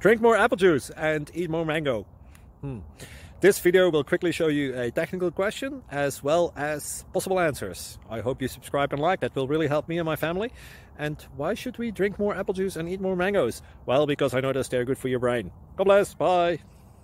Drink more apple juice and eat more mango. This video will quickly show you a technical question as well as possible answers. I hope you subscribe and like. That will really help me and my family. And why should we drink more apple juice and eat more mangoes? Well, because I noticed they're good for your brain. God bless. Bye.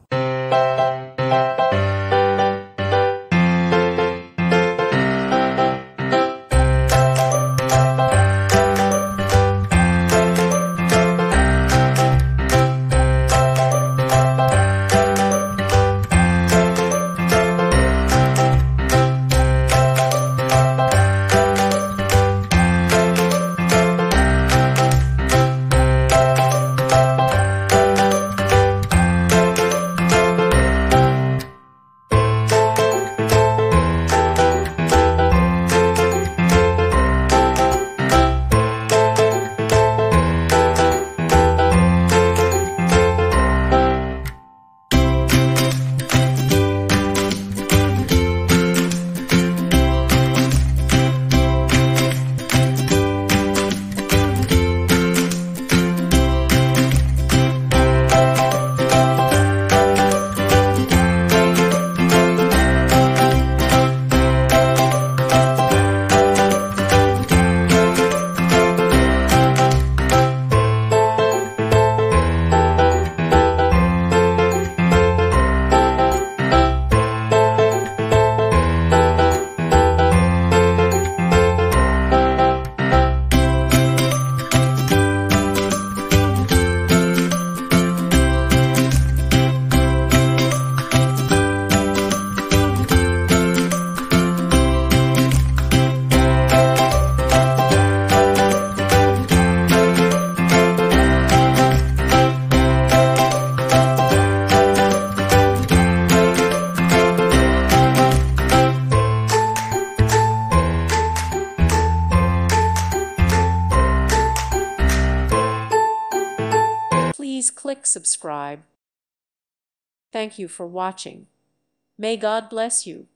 Please click subscribe. Thank you for watching. May God bless you.